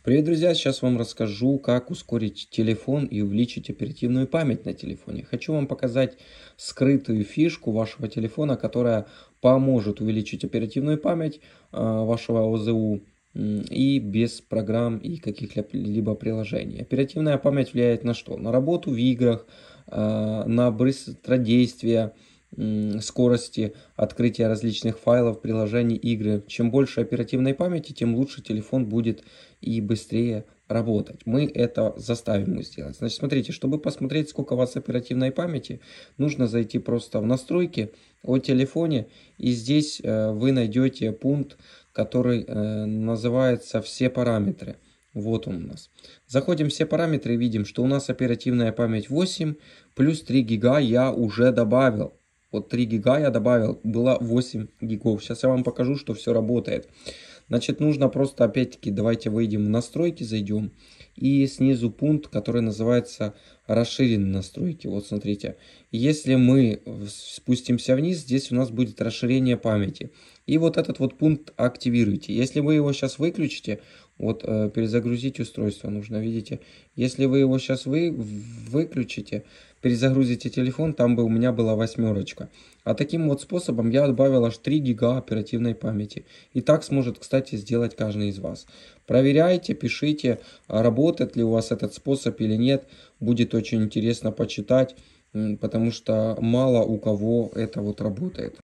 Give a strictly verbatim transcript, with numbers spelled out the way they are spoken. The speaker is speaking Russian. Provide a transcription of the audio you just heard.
Привет, друзья! Сейчас вам расскажу, как ускорить телефон и увеличить оперативную память на телефоне. Хочу вам показать скрытую фишку вашего телефона, которая поможет увеличить оперативную память э, вашего О З У м, и без программ и каких-либо приложений. Оперативная память влияет на что? На работу в играх, э, на быстродействие, м, скорости открытия различных файлов, приложений, игры. Чем больше оперативной памяти, тем лучше телефон будет и быстрее работать. Мы это заставим его сделать. Значит, смотрите, чтобы посмотреть, сколько у вас оперативной памяти, нужно зайти просто в настройки о телефоне, и здесь э, вы найдете пункт, который э, называется «Все параметры». Вот он у нас. Заходим в все параметры и видим, что у нас оперативная память восемь, плюс три гига я уже добавил. Вот три гига я добавил, было восемь гигов. Сейчас я вам покажу, что все работает. Значит, нужно просто, опять-таки, давайте выйдем в настройки, зайдем. И снизу пункт, который называется расширенные настройки. Вот смотрите, если мы спустимся вниз, здесь у нас будет расширение памяти. И вот этот вот пункт активируйте. Если вы его сейчас выключите, вот э, перезагрузить устройство нужно, видите. Если вы его сейчас вы, выключите, перезагрузите телефон, там бы у меня была восьмерочка. А таким вот способом я добавил аж три гига оперативной памяти. И так сможет, кстати, сделать каждый из вас. Проверяйте, пишите, работает ли у вас этот способ или нет. Будет очень интересно почитать, потому что мало у кого это вот работает.